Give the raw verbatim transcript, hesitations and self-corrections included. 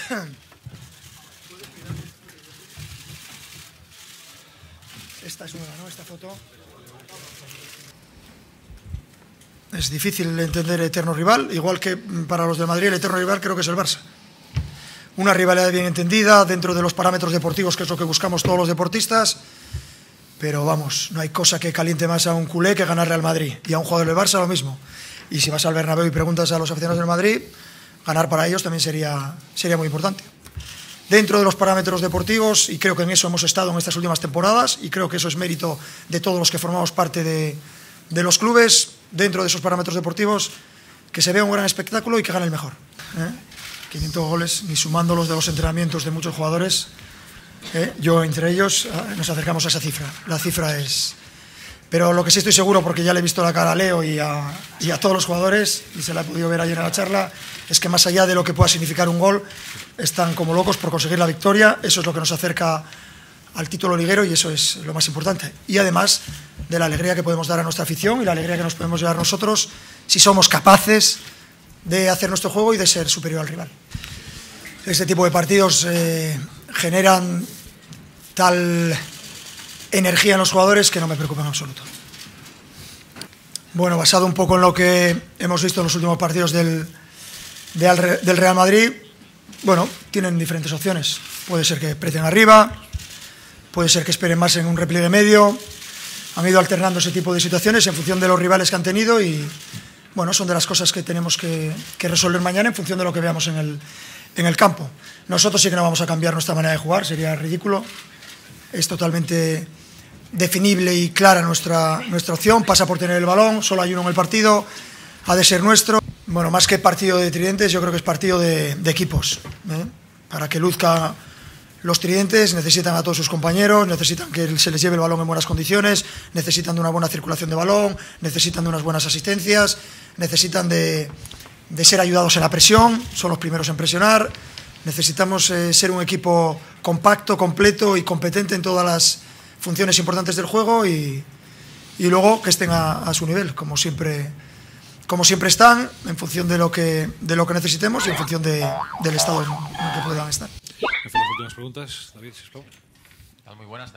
Esta es nueva, ¿no? Esta foto. Es difícil entender eterno rival, igual que para los de Madrid el eterno rival creo que es el Barça. Una rivalidad bien entendida dentro de los parámetros deportivos, que es lo que buscamos todos los deportistas, pero vamos, no hay cosa que caliente más a un culé que ganarle al Madrid, y a un jugador del Barça lo mismo. Y si vas al Bernabéu y preguntas a los aficionados del Madrid, ganar para ellos también sería, sería muy importante. Dentro de los parámetros deportivos, y creo que en eso hemos estado en estas últimas temporadas, y creo que eso es mérito de todos los que formamos parte de, de los clubes, dentro de esos parámetros deportivos, que se vea un gran espectáculo y que gane el mejor. ¿eh? quinientos goles, ni sumando los de los entrenamientos de muchos jugadores, ¿eh? yo entre ellos eh, nos acercamos a esa cifra. La cifra es... Pero lo que sí estoy seguro, porque ya le he visto la cara a Leo y a, y a todos los jugadores, y se la he podido ver ayer en la charla, es que más allá de lo que pueda significar un gol, están como locos por conseguir la victoria. Eso es lo que nos acerca al título liguero y eso es lo más importante. Y además de la alegría que podemos dar a nuestra afición y la alegría que nos podemos llevar nosotros si somos capaces de hacer nuestro juego y de ser superior al rival. Este tipo de partidos eh, generan tal energía en los jugadores que no me preocupa en absoluto. Bueno, basado un poco en lo que hemos visto en los últimos partidos del, de, del Real Madrid, bueno, tienen diferentes opciones. Puede ser que preten arriba, puede ser que esperen más en un repliegue medio. Han ido alternando ese tipo de situaciones en función de los rivales que han tenido y, bueno, son de las cosas que tenemos que, que resolver mañana en función de lo que veamos en el, en el campo. Nosotros sí que no vamos a cambiar nuestra manera de jugar, sería ridículo. Es totalmente definible y clara nuestra, nuestra opción, pasa por tener el balón, solo hay uno en el partido, ha de ser nuestro. Bueno, más que partido de tridentes, yo creo que es partido de, de equipos. ¿eh? Para que luzca los tridentes necesitan a todos sus compañeros, necesitan que se les lleve el balón en buenas condiciones, necesitan de una buena circulación de balón, necesitan de unas buenas asistencias, necesitan de, de ser ayudados en la presión, son los primeros en presionar. Necesitamos eh, ser un equipo compacto, completo y competente en todas las funciones importantes del juego y, y luego que estén a, a su nivel, como siempre, como siempre están, en función de lo que, de lo que necesitemos y en función de, del estado en el que puedan estar. Las últimas preguntas, David, si es muy buenas.